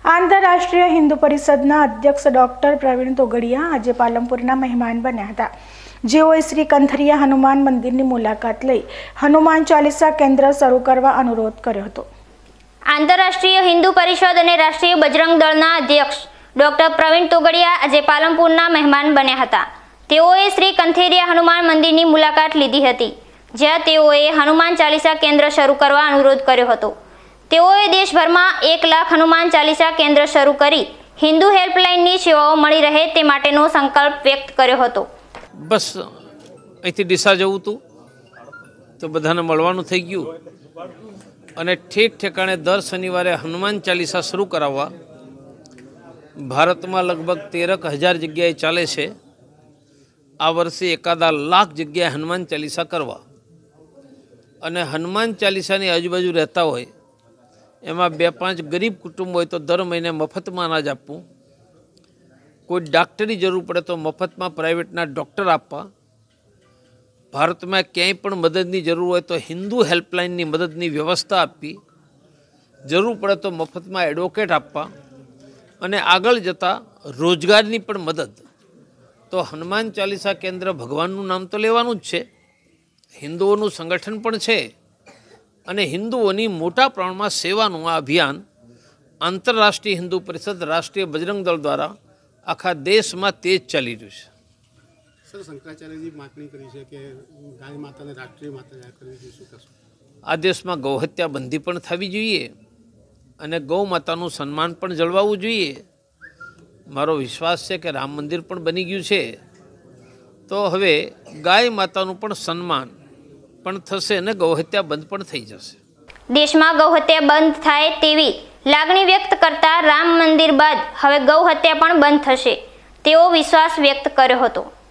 આંતરરાષ્ટ્રીય હિન્દુ પરિષદના અધ્યક્ષ ડોક્ટર પ્રવીણ તોગડિયા આજે પાલનપુરના મહેમાન બન્યા હતા, જેઓએ શ્રી કંથરિયા હનુમાન મંદિરની મુલાકાત લઈ હનુમાન ચાલીસા કેન્દ્ર શરૂ કરવા અનુરોધ કર્યો હતો। આંતરરાષ્ટ્રીય હિન્દુ પરિષદ અને રાષ્ટ્રીય બજરંગ દળના અધ્યક્ષ ડોક્ટર પ્રવીણ તોગડિયા આજે પાલનપુરના મહેમાન બન્યા હતા। તેઓએ શ્રી કંથેરિયા હનુમાન મંદિરની મુલાકાત લીધી હતી, જ્યાં તેઓએ હનુમાન ચાલીસા કેન્દ્ર શરૂ કરવા અનુરોધ કર્યો હતો। તેઓએ દેશભરમાં 1 લાખ હનુમાન ચાલીસા કેન્દ્ર શરૂ કરી હિન્દુ હેલ્પલાઇનની સેવાઓ મળી રહે તે માટેનો સંકલ્પ વ્યક્ત કર્યો હતો। બસ અહીંથી ડીસા જવું હતું તો બધાને મળવાનું થઈ ગયું અને ઠેક ઠેકાણે દર શનિવારે હનુમાન ચાલીસા શરૂ કરાવવા ભારતમાં લગભગ 13,000 જગ્યાએ ચાલે છે। આ વર્ષે એકાદા લાખ જગ્યાએ હનુમાન ચાલીસા કરવા અને હનુમાન ચાલીસાની આજુબાજુ રહેતા હોય એમાં 2-5 ગરીબ કુટુંબ હોય તો દર મહિને મફતમાં અનાજ આપવું, કોઈ ડાક્ટરી જરૂર પડે તો મફતમાં પ્રાઇવેટના ડૉક્ટર આપવા, ભારતમાં ક્યાંય પણ મદદની જરૂર હોય તો હિન્દુ હેલ્પલાઇનની મદદની વ્યવસ્થા આપવી, જરૂર પડે તો મફતમાં એડવોકેટ આપવા અને આગળ જતાં રોજગારની પણ મદદ। તો હનુમાન ચાલીસા કેન્દ્ર ભગવાનનું નામ તો લેવાનું જ છે, હિન્દુઓનું સંગઠન પણ છે અને હિન્દુઓની મોટા પ્રમાણમાં સેવાનું આ અભિયાન આંતરરાષ્ટ્રીય હિન્દુ પરિષદ, રાષ્ટ્રીય બજરંગ દળ દ્વારા આખા દેશમાં તેજ ચાલી રહ્યું છે। સર, શંકરાચાર્યજી માગણી કરી છે કે ગાય માતાને રાષ્ટ્રીય માતા જાહેર કરવી જોઈએ, શું કહેશો? આ દેશમાં ગૌહત્યા બંધી પણ થવી જોઈએ અને ગૌ માતાનું સન્માન પણ જળવાવું જોઈએ। મારો વિશ્વાસ છે કે રામ મંદિર પણ બની ગયું છે તો હવે ગાય માતાનું પણ સન્માન પણ થશે અને ગૌહત્યા બંધ પણ થઈ જશે। દેશમાં ગૌહત્યા બંધ થાય તેવી લાગણી વ્યક્ત કરતા રામ મંદિર બાદ હવે ગૌહત્યા પણ બંધ થશે તેવો વિશ્વાસ વ્યક્ત કર્યો હતો।